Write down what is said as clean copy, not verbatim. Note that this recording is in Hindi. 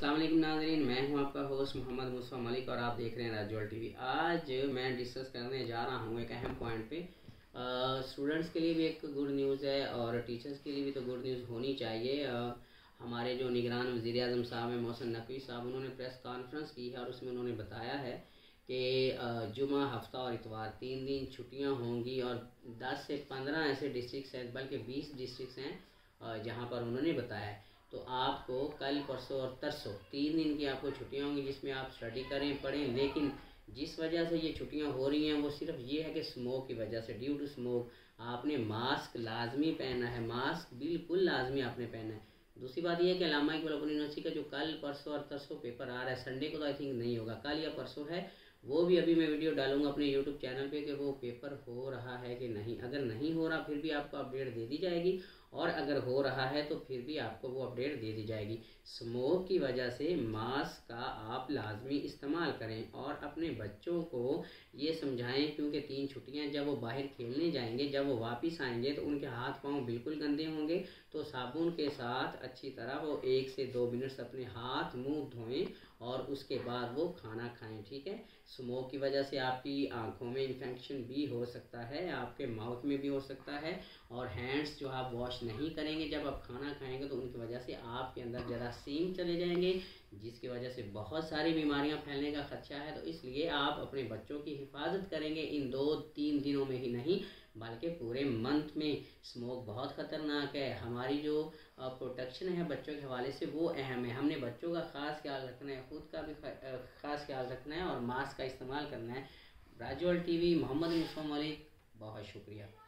अस्सलाम वालेकुम नाज़रीन, मैं हूं आपका होस्ट मोहम्मद मुस्तफ़ा मलिक और आप देख रहे हैं राजौल टीवी। आज मैं डिस्कस करने जा रहा हूं एक अहम पॉइंट पे। स्टूडेंट्स के लिए भी एक गुड न्यूज़ है और टीचर्स के लिए भी तो गुड न्यूज़ होनी चाहिए। हमारे जो निगरान वज़ीर आज़म साहब हैं मोहसिन नकवी साहब, उन्होंने प्रेस कॉन्फ्रेंस की है और उसमें उन्होंने बताया है कि जुमा, हफ्ता और इतवार 3 दिन छुट्टियाँ होंगी और 10 से 15 ऐसे डिस्ट्रिक्ट हैं, बल्कि 20 डिस्ट्रिक्ट हैं जहाँ पर उन्होंने बताया है। तो आपको कल, परसों और तरसों 3 दिन की आपको छुट्टियाँ होंगी जिसमें आप स्टडी करें, पढ़ें। लेकिन जिस वजह से ये छुट्टियाँ हो रही हैं वो सिर्फ ये है कि स्मोक की वजह से, ड्यू टू स्मोक आपने मास्क लाजमी पहनना है, मास्क बिल्कुल लाजमी आपने पहनना है। दूसरी बात यह है कि अल्लामा इकबाल ओपन यूनिवर्सिटी का जो कल, परसों और तरसों पेपर आ रहा है, संडे को तो आई थिंक नहीं होगा, कल या परसों है, वो भी अभी मैं वीडियो डालूंगा अपने यूट्यूब चैनल पे कि वो पेपर हो रहा है कि नहीं। अगर नहीं हो रहा फिर भी आपको अपडेट दे दी जाएगी और अगर हो रहा है तो फिर भी आपको वो अपडेट दे दी जाएगी। स्मोक की वजह से मास्क का आप लाजमी इस्तेमाल करें और अपने बच्चों को ये समझाएं, क्योंकि 3 छुट्टियां, जब वो बाहर खेलने जाएंगे, जब वो वापस आएंगे तो उनके हाथ पाँव बिल्कुल गंदे होंगे। तो साबुन के साथ अच्छी तरह वो 1 से 2 मिनट अपने हाथ मुंह धोएं और उसके बाद वो खाना खाएं, ठीक है। स्मोक की वजह से आपकी आंखों में इन्फेक्शन भी हो सकता है, आपके माउथ में भी हो सकता है और हैंड्स जो आप वॉश नहीं करेंगे जब आप खाना खाएंगे तो उनकी वजह से आपके अंदर जरासीम चले जाएंगे, जिसकी वजह से बहुत सारी बीमारियां फैलने का खदशा है। तो इसलिए आप अपने बच्चों की हिफाजत करेंगे इन 2-3 दिनों में ही नहीं बल्कि पूरे मंथ में। स्मोक बहुत ख़तरनाक है, हमारी जो प्रोटेक्शन है बच्चों के हवाले से वो अहम है। हमने बच्चों का ख़ास ख्याल रखना है, ख़ुद का भी ख़ास ख्याल रखना है और मास्क का इस्तेमाल करना है। राजौल टीवी, मोहम्मद मुस्तफ़ा मलिक, बहुत शुक्रिया।